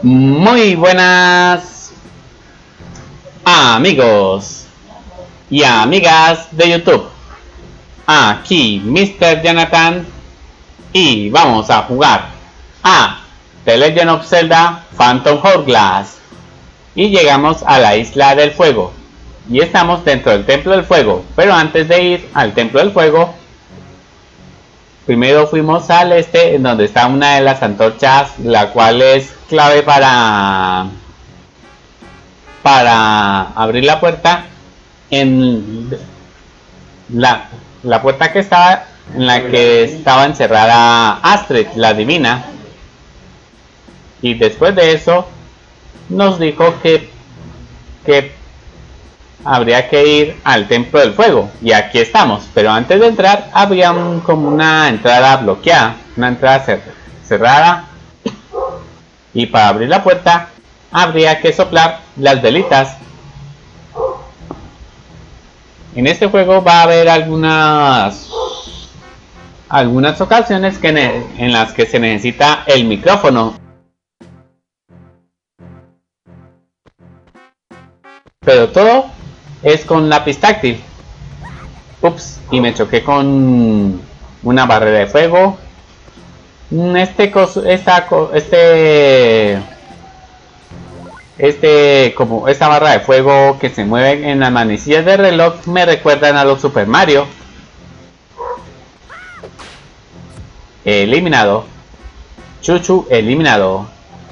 Muy buenas amigos y amigas de YouTube. Aquí Mr. Jonathan y vamos a jugar a The Legend of Zelda Phantom Hourglass. Y llegamos a la Isla del Fuego y estamos dentro del Templo del Fuego. Pero antes de ir al Templo del Fuego, primero fuimos al este, en donde está una de las antorchas, la cual es clave para abrir la puerta. En la puerta que estaba, en la que estaba encerrada Astrid, la divina. Y después de eso nos dijo que habría que ir al Templo del Fuego, y aquí estamos. Pero antes de entrar había como una entrada bloqueada, una entrada cerrada, y para abrir la puerta habría que soplar las velitas. En este juego va a haber algunas ocasiones en las que se necesita el micrófono, pero todo es con lápiz táctil. Ups, y me choqué con una barrera de fuego. Como esta barra de fuego que se mueve en las manecillas del reloj me recuerdan a los Super Mario. Eliminado. Chuchu eliminado.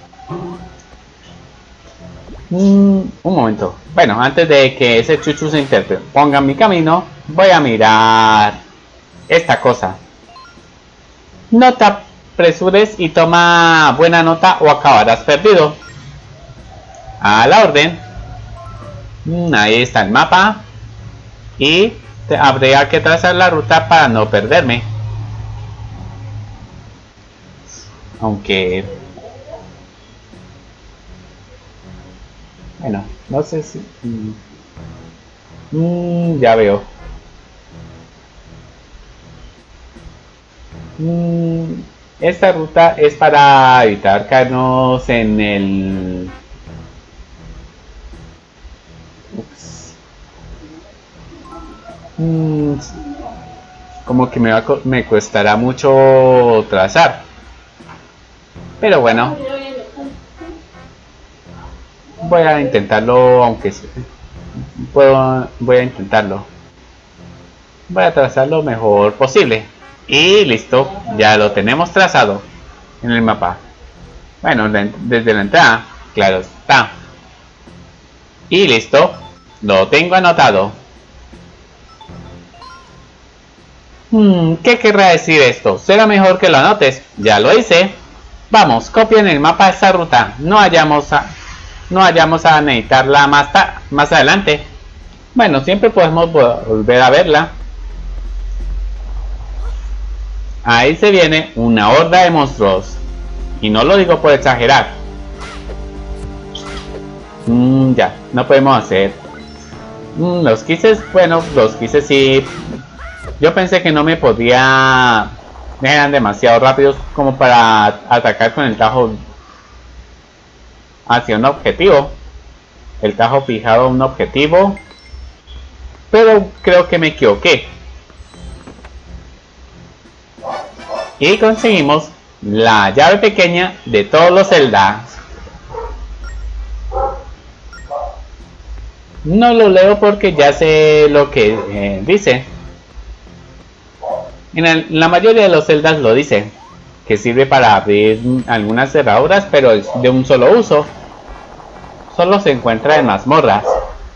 Un momento. Bueno, antes de que ese Chuchu se interponga en mi camino, voy a mirar esta cosa. No te apresures y toma buena nota o acabarás perdido. A la orden. Ahí está el mapa. Y habría que trazar la ruta para no perderme. Aunque... bueno, no sé si... ya veo. Esta ruta es para evitar caernos en el... como que me costará mucho trazar. Pero bueno, voy a intentarlo, aunque voy a intentarlo. Voy a trazar lo mejor posible. Y listo, ya lo tenemos trazado en el mapa. Bueno, desde la entrada, claro está. Y listo, lo tengo anotado. ¿Qué querrá decir esto? Será mejor que lo anotes. Ya lo hice. Vamos, copia en el mapa esa ruta. No vayamos a necesitarla más adelante. Bueno, siempre podemos volver a verla. Ahí se viene una horda de monstruos. Y no lo digo por exagerar. Ya, no podemos hacer. Los quises, bueno, los quises sí. Yo pensé que no me podía... eran demasiado rápidos como para atacar con el tajo hacia un objetivo. El tajo fijado a un objetivo. Pero creo que me equivoqué. Y conseguimos la llave pequeña de todos los Zelda. No lo leo porque ya sé lo que dice. En la mayoría de los Zeldas lo dice, que sirve para abrir algunas cerraduras, pero es de un solo uso. Solo se encuentra en mazmorras.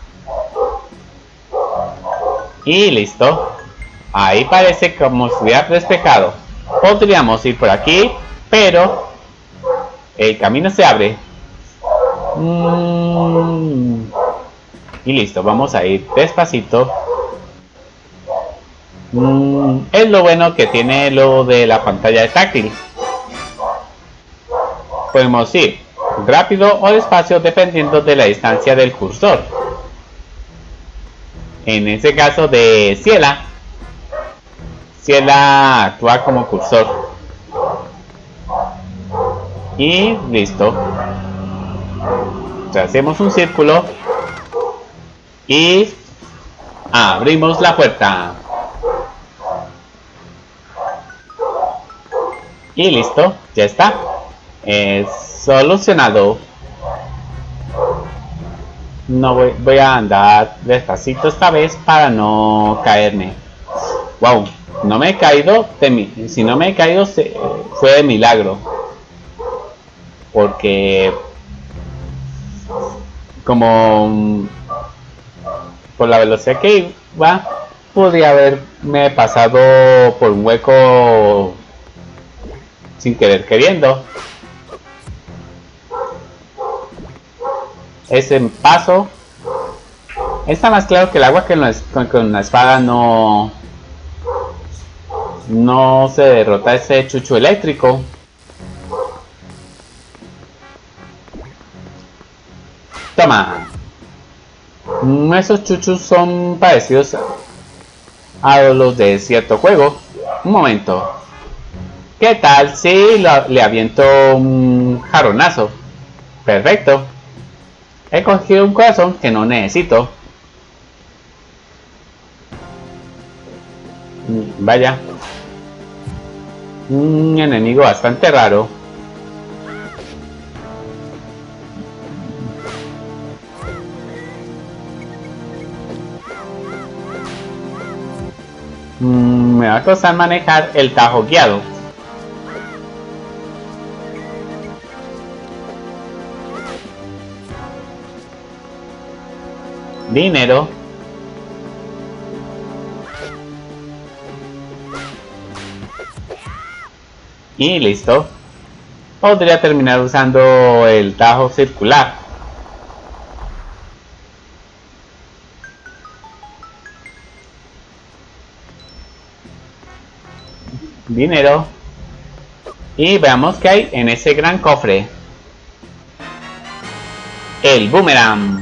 Y listo. Ahí parece como si hubiera despejado. Podríamos ir por aquí, pero el camino se abre. Y listo, vamos a ir despacito. Es lo bueno que tiene lo de la pantalla de táctil. Podemos ir rápido o despacio dependiendo de la distancia del cursor. En ese caso de Ciela actúa como cursor. Y listo. Hacemos un círculo y abrimos la puerta. Y listo, ya está. Solucionado. No voy a andar despacito esta vez para no caerme. Wow, no me he caído. Si no me he caído fue de milagro. Porque como por la velocidad que iba, podría haberme pasado por un hueco sin querer queriendo. Ese paso está más claro que el agua, que con la espada no se derrota ese chucho eléctrico. Toma. Esos chuchos son parecidos a los de cierto juego. Un momento. ¿Qué tal si le aviento un jarronazo? Perfecto. He cogido un corazón que no necesito. Vaya. Un enemigo bastante raro. Me va a costar manejar el tajo guiado. Dinero. Y listo. Podría terminar usando el tajo circular. Dinero. Y veamos qué hay en ese gran cofre. El boomerang.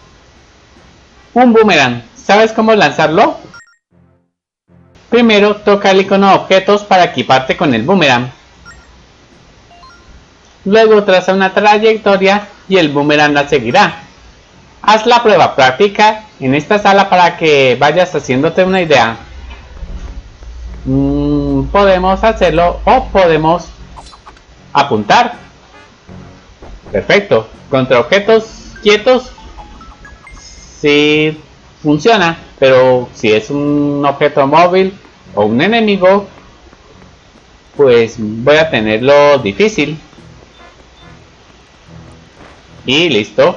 Un boomerang. ¿Sabes cómo lanzarlo? Primero toca el icono de objetos para equiparte con el boomerang. Luego traza una trayectoria y el boomerang la seguirá. Haz la prueba práctica en esta sala para que vayas haciéndote una idea. Podemos hacerlo o podemos apuntar. Perfecto. Contra objetos quietos sí funciona, pero si es un objeto móvil o un enemigo, pues voy a tenerlo difícil. Y listo.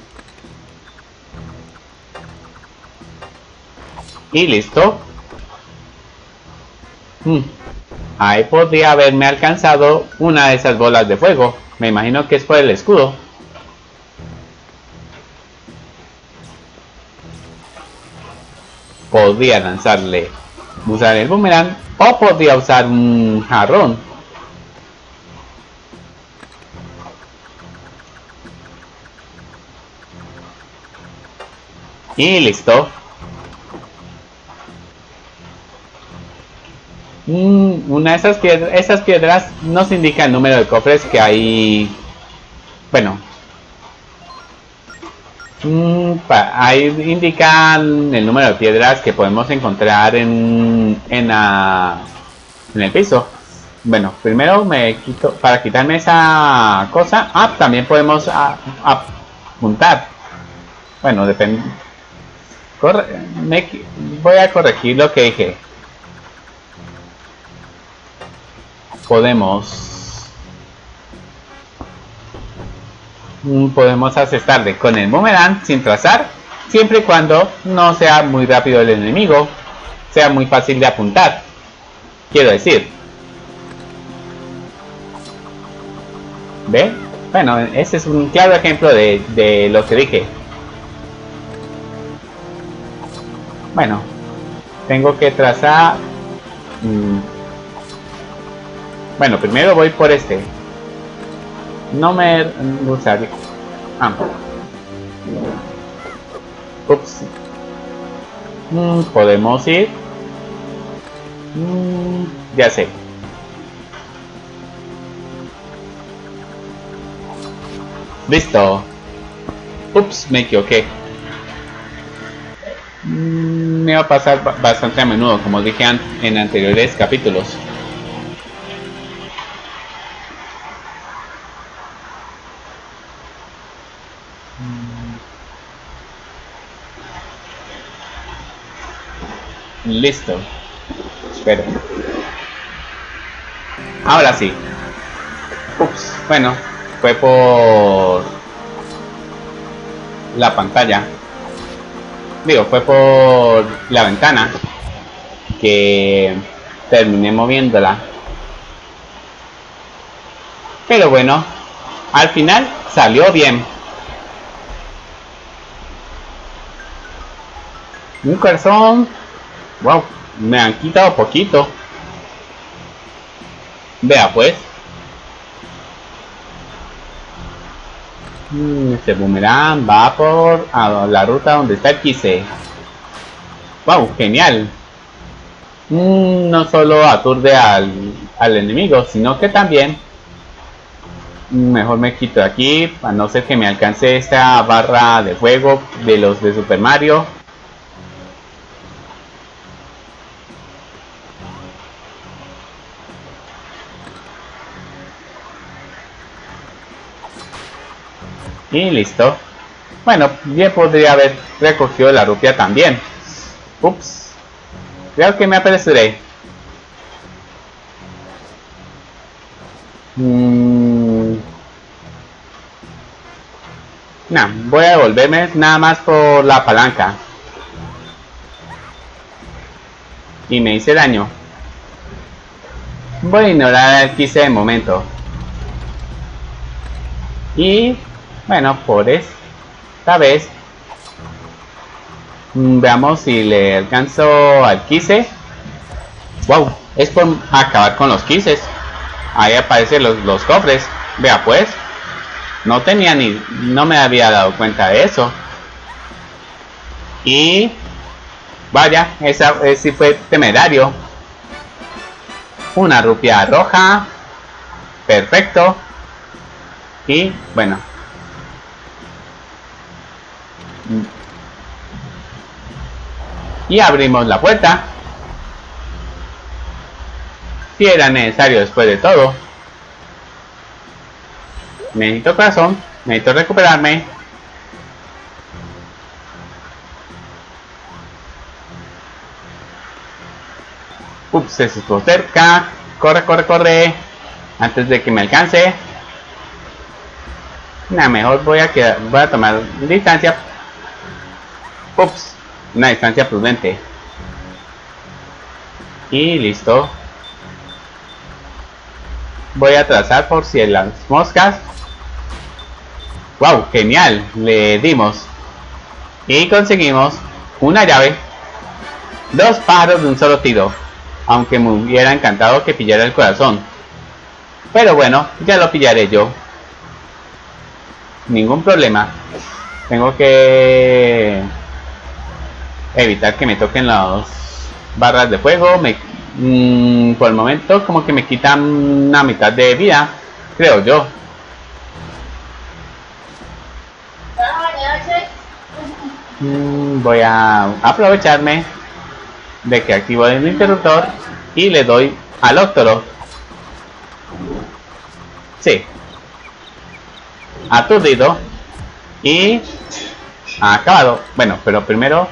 Y listo. Ahí podría haberme alcanzado una de esas bolas de fuego. Me imagino que es por el escudo. Podría lanzarle, usar el boomerang, o podría usar un jarrón. Y listo. Una de esas piedras nos indica el número de cofres que hay. Bueno, ahí indican el número de piedras que podemos encontrar en el piso. Bueno, primero me quito, para quitarme esa cosa. También podemos apuntar. Bueno, depende. Voy a corregir lo que dije. Podemos asestarle con el boomerang sin trazar, siempre y cuando no sea muy rápido el enemigo, sea muy fácil de apuntar, quiero decir. ¿Ve? Bueno, ese es un claro ejemplo de lo que dije. Bueno, tengo que trazar. Bueno, primero voy por este. No me gustaría. Ups. Podemos ir. Ya sé. Listo. Ups, me equivoqué. Me va a pasar bastante a menudo, como dije en anteriores capítulos. Listo. Espera. Ahora sí. Ups, bueno, fue por la pantalla. Digo, fue por la ventana que terminé moviéndola. Pero bueno, al final salió bien. Un corazón. Wow, me han quitado poquito. Vea pues. Este boomerang va por a la ruta donde está el Quise. Wow, genial. No solo aturde al enemigo, sino que también mejor me quito de aquí, a no ser que me alcance esta barra de fuego de los de Super Mario. Y listo. Bueno, bien podría haber recogido la rupia también. Ups. Creo que me apresuré. No, voy a devolverme nada más por la palanca. Y me hice daño. Voy a ignorar el Quise de momento. Y bueno, por esta vez veamos si le alcanzo al Quise. Wow, es por acabar con los Quises. Ahí aparecen los cofres. Vea pues. No me había dado cuenta de eso. Y vaya, esa sí fue temerario. Una rupia roja. Perfecto. Y bueno. Y abrimos la puerta. Si era necesario después de todo. Necesito corazón. Necesito recuperarme. Ups, se estuvo cerca. Corre, corre, corre. Antes de que me alcance. Nah, mejor voy a tomar distancia. Ups, una distancia prudente. Y listo. Voy a trazar por si las moscas. Wow, genial. Le dimos. Y conseguimos una llave. 2 pájaros de un solo tiro. Aunque me hubiera encantado que pillara el corazón. Pero bueno, ya lo pillaré yo. Ningún problema. Tengo que evitar que me toquen las barras de fuego. Por el momento como que me quitan una mitad de vida, creo yo. Voy a aprovecharme de que activo el interruptor y le doy al Octorok. Sí. Aturdido. Y ha acabado. Bueno, pero primero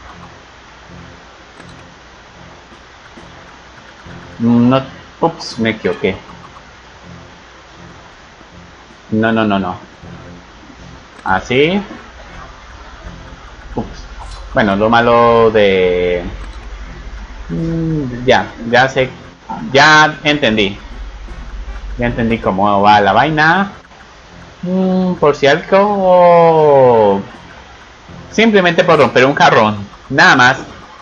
no. Ups, me equivoqué. No. Así. Ups. Bueno, lo malo de... Ya sé. Ya entendí. Ya entendí cómo va la vaina. Por si algo... Simplemente por romper un jarrón. Nada más.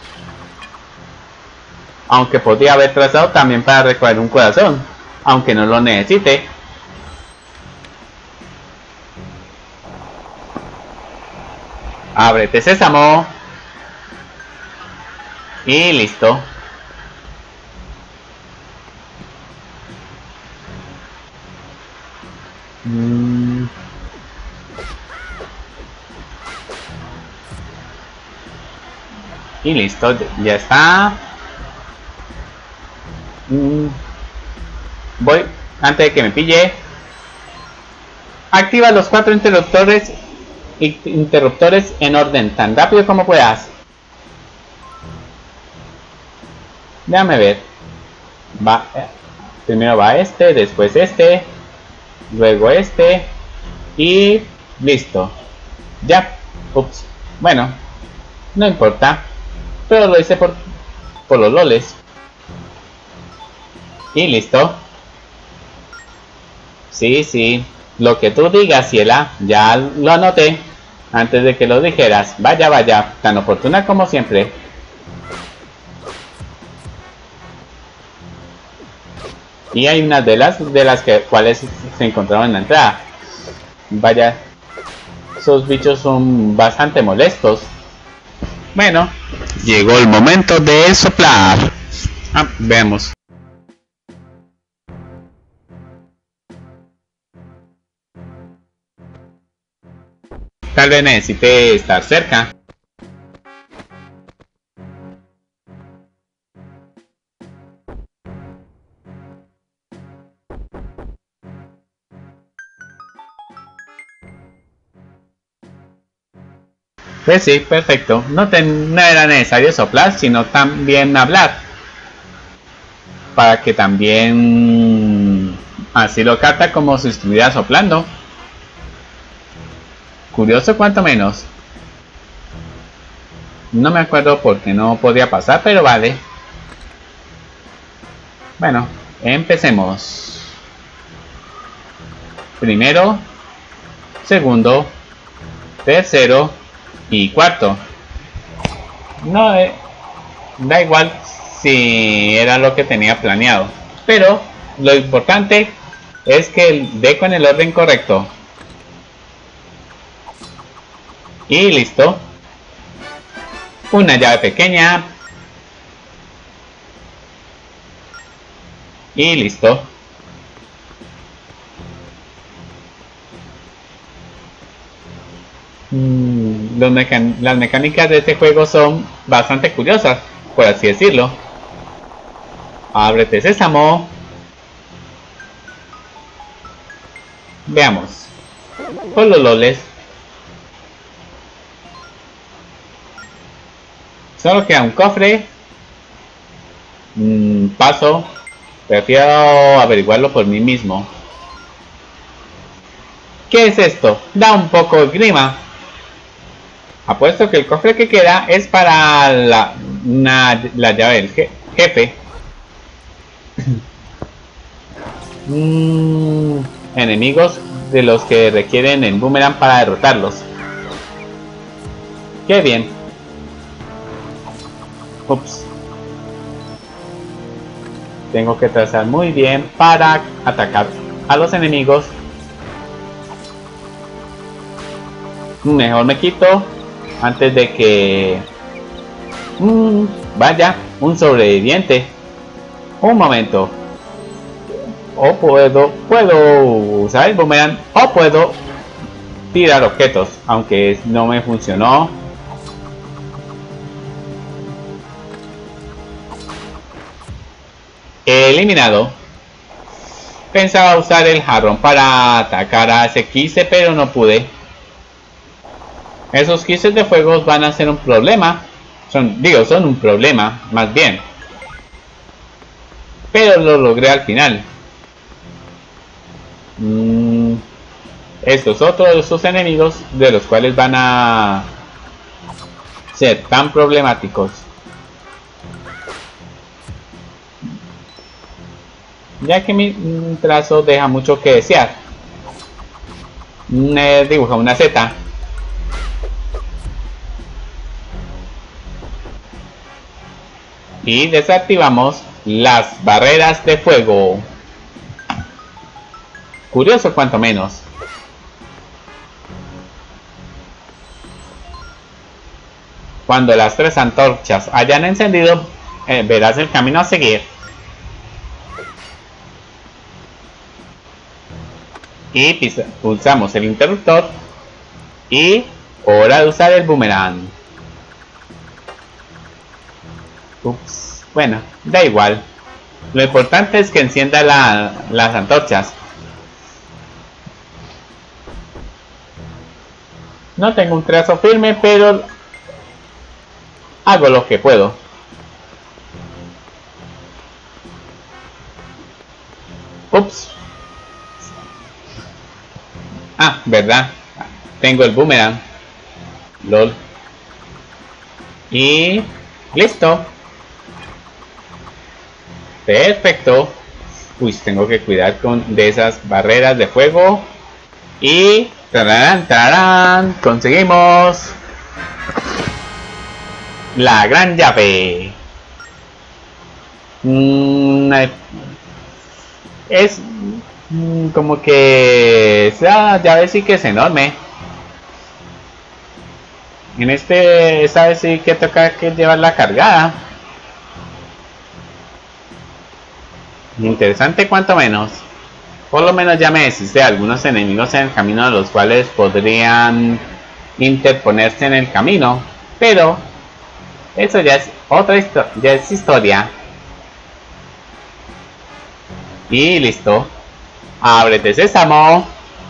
Aunque podría haber trazado también para recoger un corazón. Aunque no lo necesite. Ábrete sésamo. Y listo. Y listo, ya está. Voy, antes de que me pille. Activa los 4 interruptores en orden tan rápido como puedas. Déjame ver. Va, primero va este, después este, luego este y listo. Ya. Ups. Bueno, no importa. Pero lo hice por los loles. Y listo. Sí. Lo que tú digas, Ciela. Ya lo anoté. Antes de que lo dijeras. Vaya. Tan oportuna como siempre. Y hay unas de las cuales se encontraron en la entrada. Vaya. Esos bichos son bastante molestos. Bueno. Llegó el momento de soplar. Veamos. Tal vez necesite estar cerca. Pues sí, perfecto. No era necesario soplar, sino también hablar. Para que también así lo capta como si estuviera soplando. Curioso cuanto menos. No me acuerdo por qué no podía pasar, pero vale. Bueno, empecemos. Primero, segundo, tercero y cuarto. No, da igual si era lo que tenía planeado. Pero lo importante es que dé con el orden correcto. Y listo. Una llave pequeña. Y listo. Las mecánicas de este juego son bastante curiosas, por así decirlo. Ábrete sésamo. Veamos. Con los loles. Solo queda un cofre. Paso. Prefiero averiguarlo por mí mismo. ¿Qué es esto? Da un poco de grima. Apuesto que el cofre que queda es para la llave del jefe. Enemigos de los que requieren el boomerang para derrotarlos. Qué bien. Ups. Tengo que trazar muy bien para atacar a los enemigos. Mejor me quito antes de que... vaya, un sobreviviente. Un momento. O puedo usar el boomerang, o puedo tirar objetos, aunque no me funcionó. Eliminado. Pensaba usar el jarrón para atacar a ese quise, pero no pude. Esos quises de fuego van a ser un problema. Son un problema, más bien. Pero lo logré al final. Estos otros de sus enemigos, de los cuales van a ser tan problemáticos. Ya que mi trazo deja mucho que desear. Dibuja una Z. Y desactivamos las barreras de fuego. Curioso cuanto menos. Cuando las 3 antorchas hayan encendido, verás el camino a seguir. Y pulsamos el interruptor. Y hora de usar el boomerang. Ups. Bueno, da igual. Lo importante es que encienda las antorchas. No tengo un trazo firme, pero hago lo que puedo. Ups. Ah, verdad. Tengo el boomerang. LOL. Y listo. Perfecto. Uy, tengo que cuidar de esas barreras de fuego. Y tararán, tararán, conseguimos la gran llave. Es como que esa llave sí que es enorme. En esta vez sí que toca que llevarla cargada. Interesante cuanto menos. Por lo menos ya me deshice de algunos enemigos en el camino, de los cuales podrían interponerse en el camino. Pero eso ya es otra historia. Y listo. Ábrete, sésamo.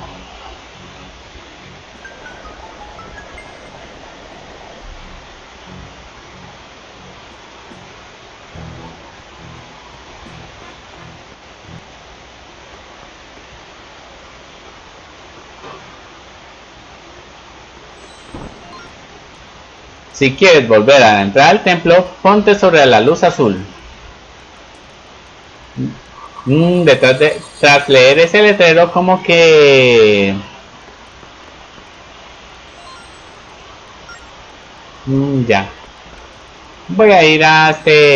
Si quieres volver a entrar al templo, ponte sobre la luz azul. Tras leer ese letrero, como que... ya. Voy a ir a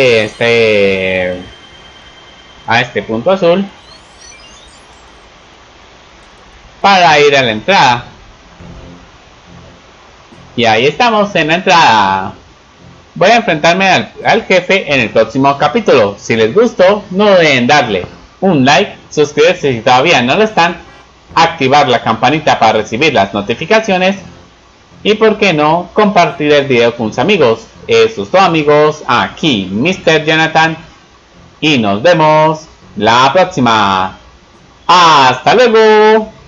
este punto azul para ir a la entrada. Y ahí estamos en la entrada. Voy a enfrentarme al jefe en el próximo capítulo. Si les gustó, no deben darle un like, suscribirse si todavía no lo están, activar la campanita para recibir las notificaciones y, por qué no, compartir el video con sus amigos. Eso es todo, amigos. Aquí Mr. Jonathan y nos vemos la próxima. ¡Hasta luego!